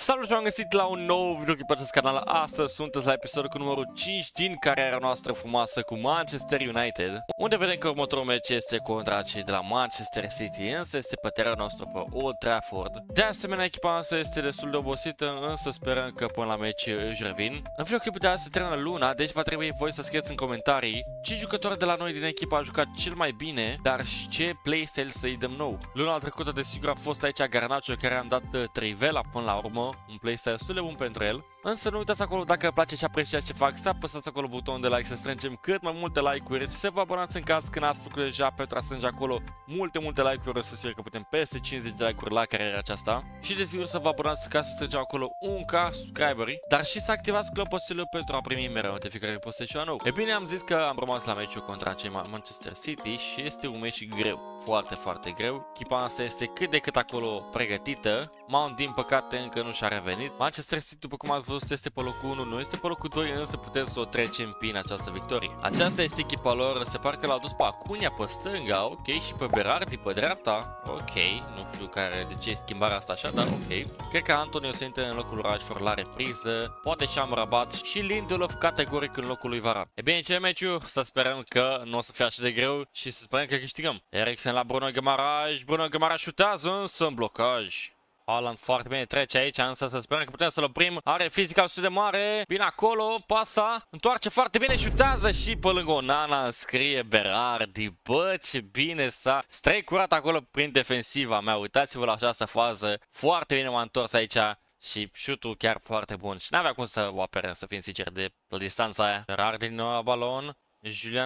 Salut și am găsit la un nou video pe acest canal. Astăzi sunteți la episodul cu numărul 5 din cariera noastră frumoasă cu Manchester United, unde vedem că următorul meci este contra cei de la Manchester City, însă este pe terenul nostru pe Old Trafford. De asemenea, echipa noastră este destul de obosită, însă sperăm că până la meci își revin. În videoclipul de azi se termină luna, deci va trebui voi să scrieți în comentarii ce jucător de la noi din echipă a jucat cel mai bine, dar și ce playstyle să-i dăm nou. Luna trecută, desigur, a fost aici Garnacho, care am dat trivela până la urmă, un playstyle destul de bun pentru el. Însă nu uitați acolo, dacă vă place și apreciați ce fac, să apăsați acolo butonul de like, să strângem cât mai multe like-uri și să vă abonați în caz când ați făcut deja pentru a strânge acolo multe like-uri. O să sigur că putem peste 50 de like-uri la cariera aceasta. Și desigur să vă abonați ca să strângem acolo 1K subscriberi, dar și să activați clopoțelul pentru a primi mereu notificări postez ceva nou. E bine, am zis că am rămas la meciul contra cei Manchester City și este un meci greu, foarte greu. Echipa noastră este cât de cât acolo pregătită. Mount, din păcate, încă nu și-a revenit. Manchester City, după cum ați văzut, este pe locul 1, nu este pe locul 2, însă putem să o trecem prin această victorie. Aceasta este echipa lor, se pare că l-au dus pe Acuna pe stânga, ok, și pe Berardi pe dreapta, ok, nu știu de ce e schimbarea asta așa, dar ok. Cred că Anthony o să intre în locul lui Rashford la repriză, poate și Amrabat și Lindelof categoric în locul lui Varane. E bine, ce meciul? Să sperăm că nu o să fie așa de greu și să sperăm că câștigăm. Eriksen la Bruno Guimaraes șutează, însă în blocaj. Haaland foarte bine trece aici, însă să sperăm că putem să-l oprim. Are fizica destul de mare. Bine acolo, pasa. Întoarce foarte bine, șutează și pe lângă Onana scrie Berardi. Bă, ce bine s-a strecurat acolo prin defensiva mea. Uitați-vă la această fază. Foarte bine m-a întors aici. Și șutul chiar foarte bun. Și n-avea cum să o apere, să fim sinceri, de la distanța aia. Berardi din nou la balon. Julian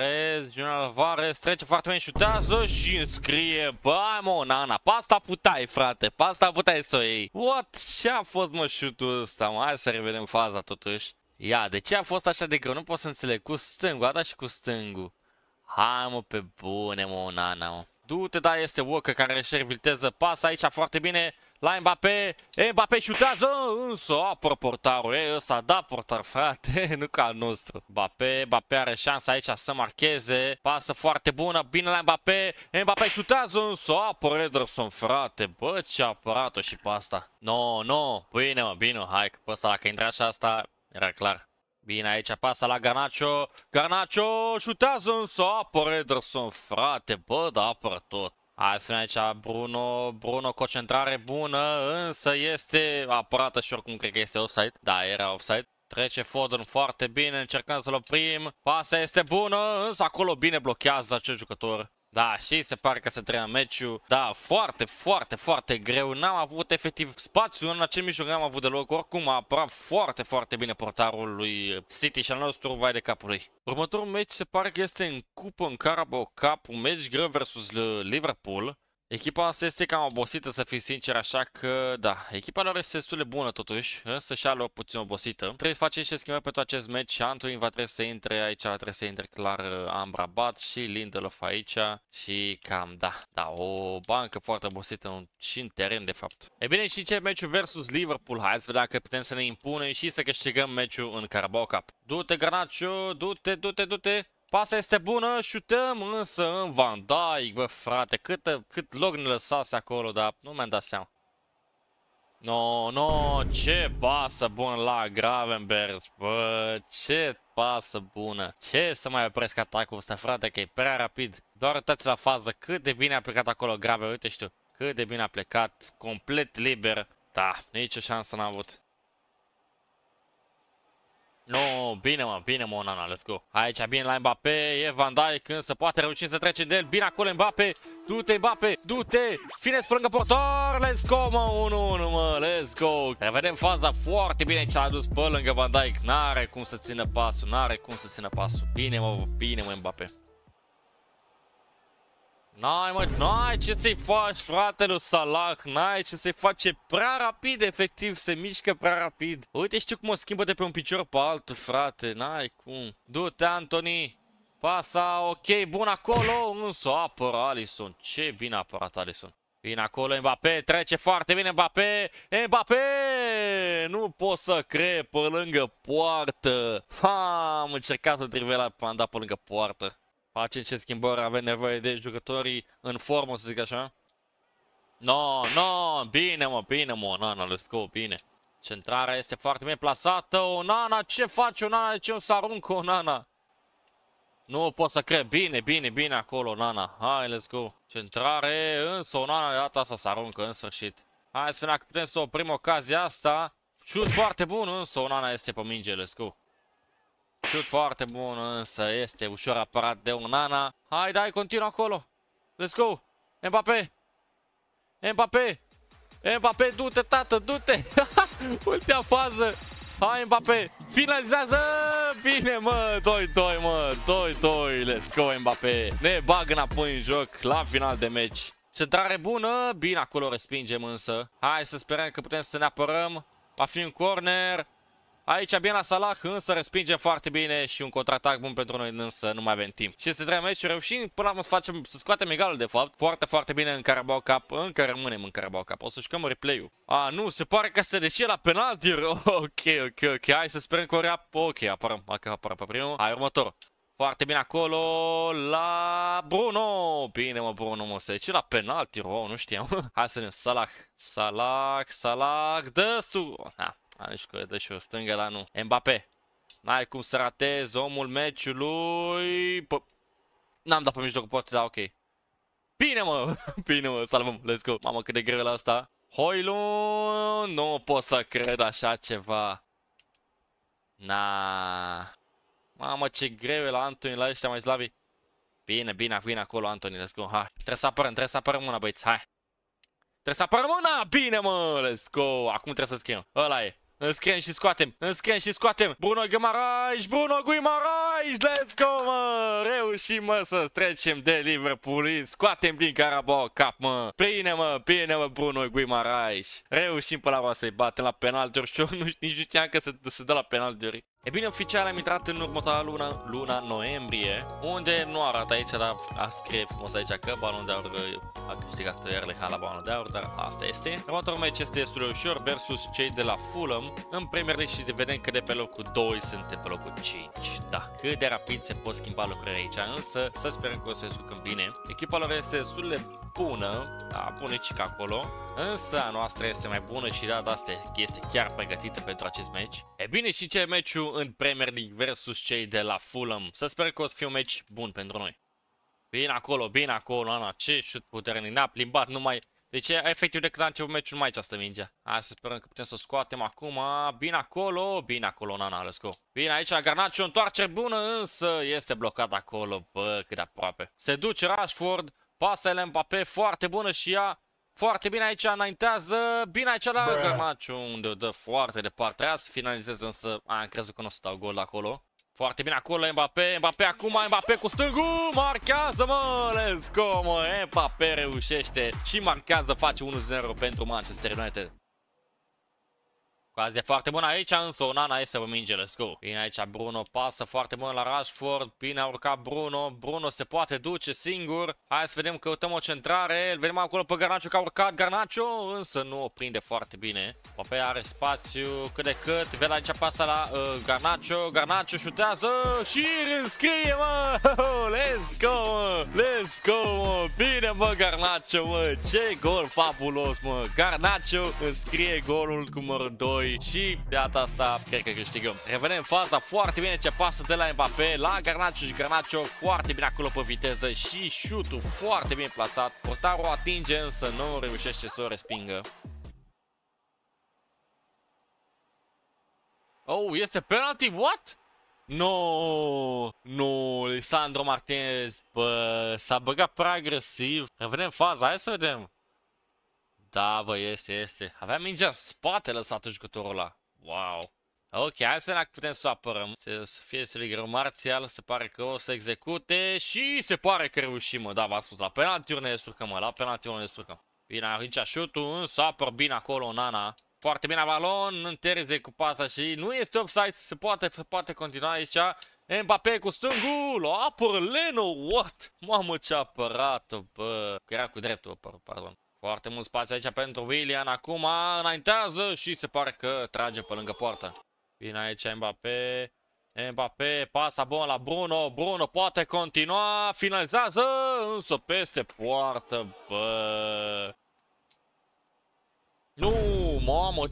Alvarez trece foarte bine, șutează și înscrie. Bă, mă, Onana, pe asta puteai, frate, pe asta puteai să o iei. What? Ce a fost, mă, șutul ăsta, mă? Hai să revedem faza, totuși. Ia, de ce a fost așa de greu? Nu pot să înțeleg. Cu stângul, a dat și cu stângul. Hai, mă, pe bune, mă, Onana, mă. Du-te, da, este Walker care își viteză, pasă aici foarte bine la Mbappé. Mbappé șutează, însă apără portarul. Ei, ăsta da portar, frate, nu ca al nostru. Mbappé are șansa aici să marcheze. Pasă foarte bună, bine la Mbappé. Mbappé șutează, însă apără Ederson, frate. Bă, ce a apărat-o și pe asta. No, bine, mă, bine, hai, că pe ăsta, dacă intra și asta, era clar. Bine, aici pasă la Garnacho șutează, însă apără Ederson, frate, bă, da, apără tot. Hai să vedem aici Bruno, concentrare bună, însă este apărată și oricum cred că este offside. Da, era offside. Trece Foden foarte bine, încercăm să-l oprim. Pasa este bună, însă acolo bine blochează acel jucător. Da, și se pare că se termină meciul. Da, foarte greu. N-am avut efectiv spațiu în acel mijloc, n-am avut deloc. Oricum a apărat foarte bine portarul lui City și al nostru, vai de capul lui. Următorul meci se pare că este în cupă, în Carabao Cup, un meci greu versus Liverpool. Echipa asta este cam obosită, să fii sincer, așa că, da, echipa lor este destul de bună totuși, însă și a lor puțin obosită. Trebuie să facem niște schimbări pentru acest meci. Anthony va trebui să intre aici, trebuie să intre clar Amrabat și Lindelof aici și cam, da, o bancă foarte obosită și în teren, de fapt. E bine, și ce meciul versus Liverpool, hai să vedem dacă putem să ne impunem și să câștigăm meciul în Carabao Cup. Du-te, Garnacho, du-te! Pasa este bună, șutăm însă în Van Dijk, bă, frate, cât loc ne lăsase acolo, dar nu mi-am dat seama. No, ce pasă bună la Gravenberch, bă, ce pasă bună. Ce să mai opresc atacul ăsta, frate, că e prea rapid. Doar uitați la fază, cât de bine a plecat acolo Gravenberch, uite știu, cât de bine a plecat, complet liber. Da, nicio șansă n-a avut. No, bine mă, Onana, let's go. Aici bine la Mbappé, e Van Dijk, însă poate reuși să trece de el. Bine acolo Mbappé, du-te, fineți pe lângă portar, let's go, mă, 1-1, mă, let's go. Revedem faza foarte bine ce a dus pe lângă Van Dijk, n-are cum să țină pasul, Bine, mă, Mbappé. N-ai ce să-i faci, fratelui Salah, n-ai ce să-i face, prea rapid, efectiv, se mișcă prea rapid. Uite, știu cum o schimbă de pe un picior pe altul, frate, n-ai cum. Du-te, Anthony, pasa, ok, bun acolo, însă apără Alisson, ce bine a apărat Alisson. Bine acolo Mbappé, trece foarte bine Mbappé, nu pot să cred, pe lângă poartă. Am încercat să trivela, am dat pe lângă poartă. Facem ce schimbări, avem nevoie de jucătorii în formă, să zic așa. No, no, bine mă, Nana, let's go, bine. Centrarea este foarte bine plasată. O Nana, ce face o Nana? De ce nu se aruncă o Nana? Nu pot să cred. Bine acolo, Nana. Hai, let's go. Centrare, însă o Nana de data asta se aruncă în sfârșit. Hai să vedem dacă putem să oprim ocazia asta. Șut foarte bun, însă o Nana este pe minge, let's go. Șut foarte bun, însă este ușor apărat de un Nana. Hai, dai, continuă acolo. Let's go. Mbappé. Mbappé, du-te, tată, du-te. Ultima fază. Hai, Mbappé. Finalizează. Bine, mă. 2-2, mă. 2-2. Let's go, Mbappé. Ne bagă înapoi în joc la final de meci. Centrare bună. Bine, acolo respingem însă. Hai să sperăm că putem să ne apărăm. Va fi un corner. Aici bine la Salah, însă respingem foarte bine și un contraatac bun pentru noi, însă nu mai avem timp. Și este 3 meciuri, reușim până la urmă să scoatem egalul de fapt. Foarte bine în Carabao Cup, încă rămânem în Carabao Cup. O să jucăm replay-ul. A, nu, se pare că se deșie la penalti. Ok, hai să sperăm că o rea... Ok, apărăm pe primul. Hai, următor. Foarte bine acolo la Bruno. Bine, mă, Bruno, mă, se duce la penalti, nu știam. Hai să ne Salah, dă-stu. Nu știu că dă și o stângă, dar nu. Mbappé. N-ai cum să ratezi omul meciului. N-am dat pe mijlocul porții, dar ok. Bine, mă, salvăm, let's go. Mamă, cât de greu la asta. Højlund, nu pot să cred așa ceva. Mamă, ce greu e la Antony, la ăștia mai slabi. Bine acolo, Antony, let's go, hai. Trebuie să apărăm una, băieți, hai. Trebuie să apărăm una, bine, mă, let's go. Acum trebuie să scriem, ăla e. Înscriem și scoatem. Bruno Guimaraes, let's go, mă. Reușim, mă, să trecem de Liverpool. Scoatem din Carabao Cup, mă. Bine, mă, Bruno Guimaraes. Reușim până la urmă să-i batem la penaltiuri și eu nici nu știam că se dă la penaltiuri. E bine, oficial am intrat în următoarea luna noiembrie, unde nu arată aici, dar scrie frumos aici că Balonul de Aur a câștigat Erling Haaland la Balonul de Aur, dar asta este. Următorul meci este destul de ușor versus cei de la Fulham în Premier League și vedem că de pe locul 2 suntem pe locul 5. Da, cât de rapid se pot schimba lucrurile aici, însă să sperăm că o să se jucăm bine. Echipa lor este destul de bună, da, bunicică acolo, însă a noastră este mai bună și data asta este chiar pregătită pentru acest meci. E bine, și ce meciul în Premier League versus cei de la Fulham. Să sper că o să fie un meci bun pentru noi. Bine acolo, Ana, ce șut puternic, ne-a plimbat numai... Deci efectiv de când a început meciul numai această mingea. Hai să sperăm că putem să o scoatem acum. Bine acolo, Nana, let's go. Bine, aici Garnacho, întoarcere bună, însă este blocat acolo, bă, cât de aproape. Se duce Rashford, pasă la Mbappé, foarte bună și ea. Foarte bine aici, înaintează, bine aici la Garnacho, unde o dă foarte departe. Trebuia să finalizeze, însă am crezut că nu o să dau gol acolo. Foarte bine acolo, Mbappé acum, Mbappé cu stângul, marchează, mă, let's go, mă, Mbappé reușește și marchează, face 1-0 pentru Manchester United. Ocazie foarte bună aici, însă Onana este pe minge, let's go. Bine aici Bruno, pasă foarte bună la Rashford, bine a urcat Bruno se poate duce singur. Hai să vedem, căutăm o centrare, îl vedem acolo pe Garnacho că a urcat Garnacho, însă nu o prinde foarte bine. Mbappé are spațiu cât de cât, vede aici pasă la Garnacho șutează și înscrie, mă, let's go, mă, bine, mă, Garnacho, mă, ce gol fabulos, mă, Garnacho înscrie golul cu numărul 2. Și de data asta cred că câștigăm. Revenim faza foarte bine ce pasă de la Mbappé la Garnacho și Garnacho foarte bine acolo pe viteză și șutul foarte bine plasat. Portarul o atinge, însă nu reușește să o respingă. Oh, este penalty? What? No, Lisandro Martinez, bă, s-a băgat prea agresiv. Revenim faza, hai să vedem. Da, bă, este. Avea mingea în spate lăsată jucătorul ăla. Wow. Ok, hai să ne putem să o apărăm. Să fie Siligră Marțial, se pare că o să execute și se pare că reușim, mă. Da, v-am spus, la penaltiuri ne descurcăm, mă, la penaltiuri ne descurcăm. Bine, aici șutul, însă apăr bine acolo Nana. Foarte bine balon, întârzie cu pasa și nu este offside, se poate continua aici. Mbappé cu stângul, apără Leno, what? Mamă, ce apărată, bă. Era cu dreptul, pardon. Foarte mult spațiu aici pentru Willian, acum înaintează și se pare că trage pe lângă poartă. Bine aici Mbappé, pasa bună la Bruno poate continua, finalizează, însă peste poartă, bă. Nu, mamă,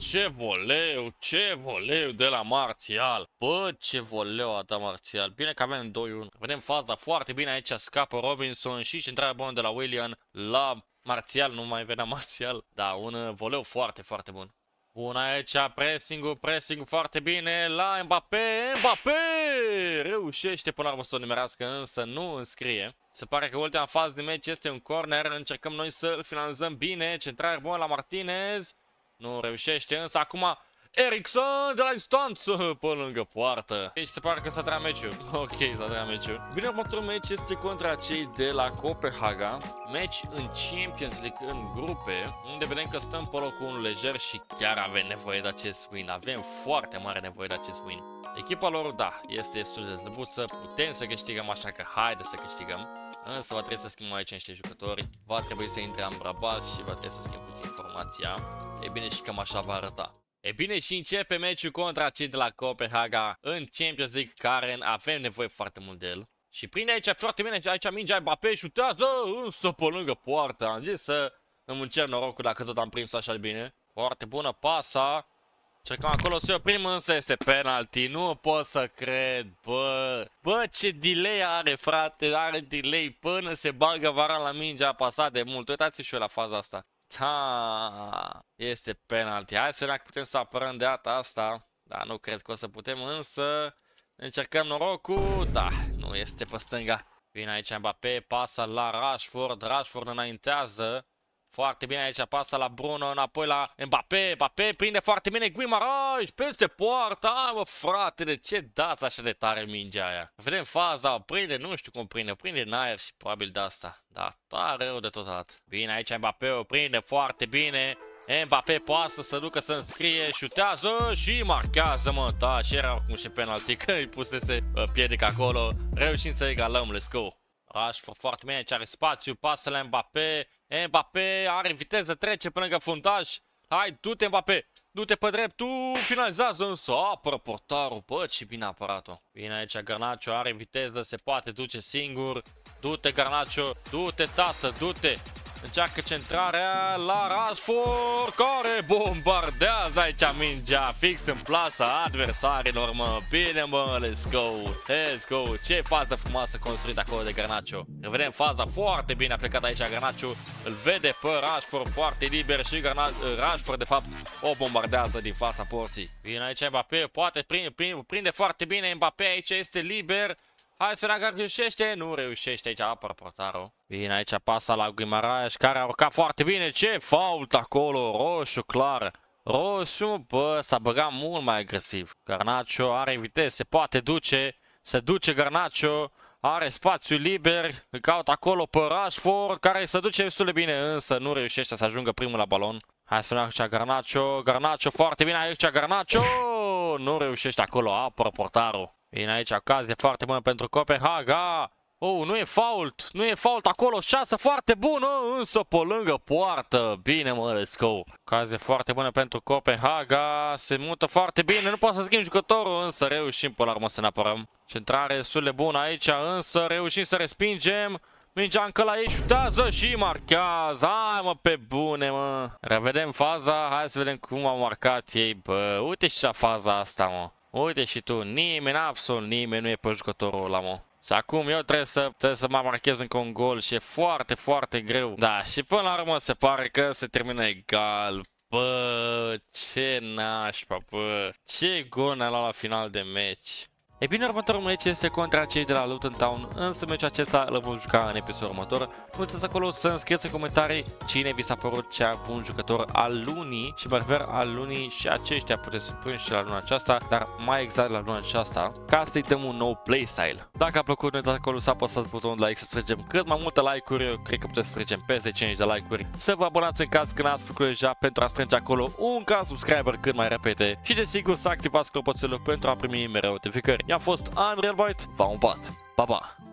ce voleu de la Marțial. Bă, ce voleu a dat Marțial. Bine că avem 2-1. Vedem faza foarte bine aici, scapă Robinson și centrarea bună de la Willian la Marțial, nu mai venea Marțial. Da, un voleu foarte, foarte bun. Bun aici, pressing-ul foarte bine la Mbappé. Mbappé reușește până la urmă să o nimerească, însă nu înscrie. Se pare că ultima fază de meci este un corner, încercăm noi să-l finalizăm bine. Centrare bună la Martinez. Nu reușește, însă acum Eriksen de la distanță pe lângă poartă. Deci se pare că s-a tăiat meciul. Ok, s-a tăiat meciul. Bine, următorul meci este contra cei de la Copenhaga. Meci în Champions League în grupe, unde vedem că stăm pe locul 1 lejer și chiar avem nevoie de acest win. Avem foarte mare nevoie de acest win. Echipa lor, da, este destul de slăbuță, putem să câștigăm, așa că haide să câștigăm. Însă va trebui să schimbăm aici niște jucători, va trebui să intre Amrabat și va trebui să schimbăm puțin formația. E bine, și cam așa va arăta. E bine, și începe meciul contra cei de la Copenhaga în Champions League, care avem nevoie foarte mult de el. Și prinde aici foarte bine, aici mingea Mbappé, șutează, însă pe lângă poartă. Am zis să îmi încerc norocul dacă tot am prins așa de bine. Foarte bună pasa. Cercăm acolo să oprim, însă este penalty. Nu pot să cred, bă. Bă, ce delay are, frate. Are delay până se bagă Varane la mingea, a pasat de mult. Uitați-vă și eu la faza asta. Da, este penalty. Hai să vedem dacă putem să apărăm de data asta. Da, nu cred că o să putem, însă încercăm norocul. Da, nu este pe stânga. Bine aici Mbappé, pasă la Rashford. Rashford înaintează. Foarte bine aici, pasă la Bruno, înapoi la Mbappé. Mbappé prinde foarte bine Guimarães peste poartă. Ai, mă, frate, de ce dați așa de tare mingea aia? Vedem faza, prinde, nu știu cum prinde. Prinde în aer și probabil de asta. Da, tare rău de tot dat. Bine aici Mbappé, o prinde foarte bine. Mbappé poate să se ducă să înscrie, șutează și marchează, mă. Da, și era oricum și penalty, că îi pusese piedic acolo. Reușim să egalăm, let's go. Rashford foarte bine, aici are spațiu, pasă la Mbappé. Mbappé are viteză, trece până lângă fundaj. Hai, du-te Mbappé, du-te pe dreptul, finalizează însă, apără portarul, bă, ce bine apărat-o. Bine aici Garnacho, are viteză, se poate duce singur. Du-te Garnacho, du-te tată, du-te. Încearcă centrarea la Rashford, care bombardează aici mingea fix în plasa adversarilor, mă. Bine, mă, let's go, let's go. Ce fază frumoasă construită acolo de Garnacho. Revedem faza foarte bine, a plecat aici Garnacho, îl vede pe Rashford foarte liber și Rashford, de fapt, o bombardează din fața porții. Bine aici Mbappé, poate prinde foarte bine Mbappé, aici este liber. Hai să vedem dacă reușește. Nu reușește aici, apără portarul. Bine, aici pasa la Guimarães, care a urcat foarte bine. Ce fault acolo, roșu clar. Roșu, bă, s-a băgat mult mai agresiv. Garnacho are viteză, se poate duce. Se duce Garnacho, are spațiu liber. Îl caută acolo pe Rashford, care se duce destul de bine, însă nu reușește să ajungă primul la balon. Hai să vedem aici Garnacho. Garnacho foarte bine aici, Garnacho. Nu reușește acolo, apără portarul. Bine aici, ocazie foarte bună pentru Copenhaga. Oh, nu e fault, nu e fault acolo, șansă foarte bună, însă pe lângă poartă. Bine, mă, let's go. Ocazie foarte bună pentru Copenhaga, se mută foarte bine, nu poate să schimb jucătorul, însă reușim până la urmă să ne apărăm. Centrare destul de bună aici, însă reușim să respingem. Mingea încă la ei, șutează și marchează. Hai, mă, pe bune, mă. Revedem faza, hai să vedem cum au marcat ei, bă. Uite și la faza asta, mă. Uite și tu, nimeni, absolut nimeni nu e pe jucătorul ăla, mă. Și acum eu trebuie să mă marchez încă un gol și e foarte, foarte greu. Da, și până la urmă se pare că se termină egal. Bă, ce nașpa, bă. Ce gol ne-a luat la final de meci. E bine, următorul meci este contra cei de la Luton Town, însă meciul acesta îl vom juca în episodul următor. Nu uitați acolo să înscrieți în comentarii cine vi s-a părut cea bun jucător al lunii și mă refer al lunii și aceștia puteți să pun și la luna aceasta, dar mai exact la luna aceasta, ca să-i dăm un nou playstyle. Dacă a plăcut, nu uitați acolo să apăsați butonul de like, să strângem cât mai multe like-uri, eu cred că puteți să strângem peste 50 de like-uri, să vă abonați în caz că n-ați făcut deja pentru a strânge acolo un subscriber cât mai repede și desigur să activați clopoțelul pentru a primi mereu notificări. I-am fost Unreal Byte, v-am upat, pa, pa!